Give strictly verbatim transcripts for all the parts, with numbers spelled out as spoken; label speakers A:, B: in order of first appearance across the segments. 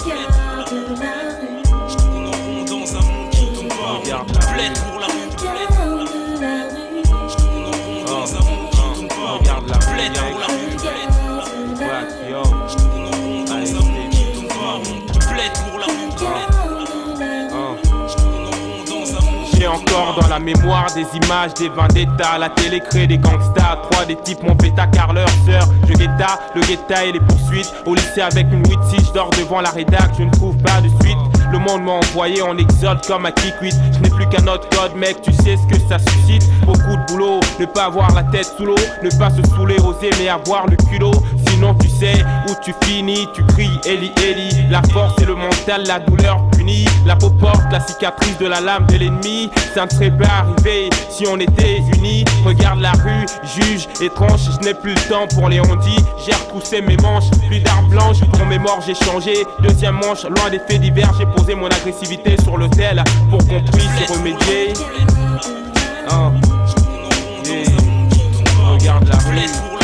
A: J'ai encore dans la mémoire des images des vendettas. La télé crée des gangsters. Trois des types m'ont péta car leur sœur. Je guetta, le guetta et les poursuites. Au lycée avec une huit six, je dors devant la rédac, je ne trouve pas de suite. Le monde m'a envoyé en exode comme à Kikwit. Je n'ai plus qu'un autre code, mec, tu sais ce que ça suscite. Beaucoup de boulot, ne pas avoir la tête sous l'eau, ne pas se saouler, oser mais avoir le culot. Sinon tu sais où tu finis, tu cries Eli Eli. La force et le mental, la douleur punie. La peau porte la cicatrice de la lame de l'ennemi. Ça ne serait pas arrivé si on était unis. Regarde la rue, juge, étrange, je n'ai plus le temps pour les ondits. J'ai retroussé mes manches, plus d'armes blanches. Pour mes morts j'ai changé, deuxième manche, loin des faits divers. J'ai posé mon agressivité sur l'autel pour qu'on puisse remédier. Oh. Yeah. Regarde la rue.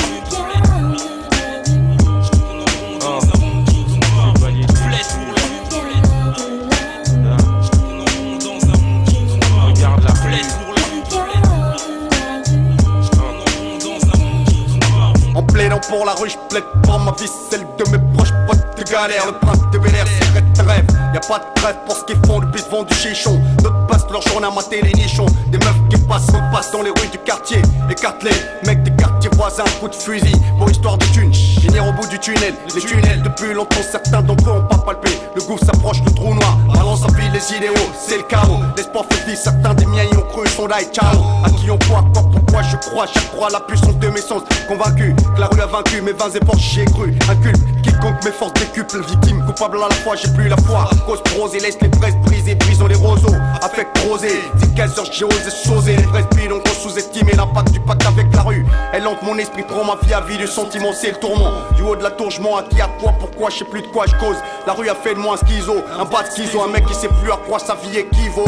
B: Pour la rue, je plaide pour ma vie, celle de mes proches, potes de galère. Le prince de Bel Air, c'est de rêve. Y'a pas de trêve pour ce qu'ils font, le bis vend du chichon. D'autres passent leur journée à mater les nichons. Des meufs qui passent, on passe dans les rues du quartier. Écarte-les, mecs des quartiers voisins, coup de fusil. Pour histoire de thunes, finir au bout du tunnel. Les tunnels, depuis longtemps, certains d'entre eux ont pas palpé. Le gouffre s'approche, le trou noir. Balance en vie les idéaux, c'est le chaos. L'espoir fait vie, certains des miens y ont cru, sont là et ciao. À qui on croit, quoi, pourquoi je crois, chaque croix, la puissance de mes sens. Convaincu que la rue a vaincu mes vains efforts, j'y ai cru. Inculpe, quiconque mes forces décuple. Victime, coupable à la fois, j'ai plus la foi. Cause prosée, laisse les fraises brisées, brisons les roseaux. Affect rosé, c'est quinze heures, j'ai osé sauser. Les fraises bidons qu'on sous-estime et l'impact du pacte avec la rue. Elle hante mon esprit, prend ma vie à vie, du sentiment, c'est le tourment. Du haut de la tour, je m'en acquis à quoi, pourquoi, je sais plus de quoi je cause. La rue a fait de moi un schizo, un bas de schizo, un mec qui sait plus à quoi sa vie équivaut.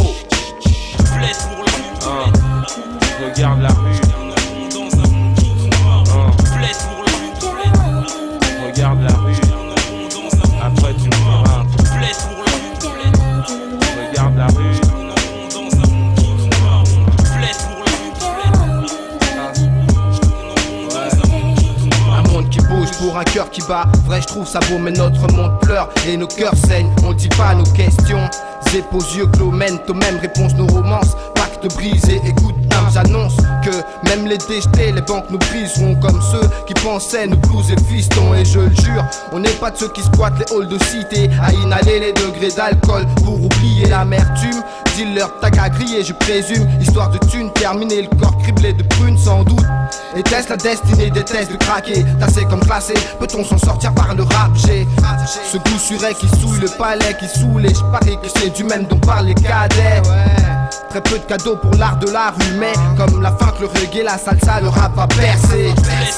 A: Oh. Regarde la rue. Regarde la rue, après tu me verras. Regarde la rue.
C: Un monde qui bouge pour un cœur qui bat. Vrai, je trouve ça beau, mais notre monde pleure et nos cœurs saignent. On dit pas nos questions. Zép aux yeux clos, mento, même réponse nos romances. Pacte brisé, écoute, j'annonce que même les déjetés, les banques nous briseront comme ceux qui pensaient nous blouser fistons. Et je le jure, on n'est pas de ceux qui squattent les halls de cité à inhaler les degrés d'alcool pour oublier l'amertume. Dealer, tag à griller, je présume, histoire de thunes, terminer le corps criblé de prunes sans doute. Était-ce la destinée des tests de craquer, tassé comme classé, peut-on s'en sortir par le rap? J'ai ce goût suret qui souille le palais, qui saoule, et je parie que c'est du même dont parlent les cadets. Très peu de cadeaux pour l'art de la rue, mais comme la funk, le reggae, la salsa, le rap a percé.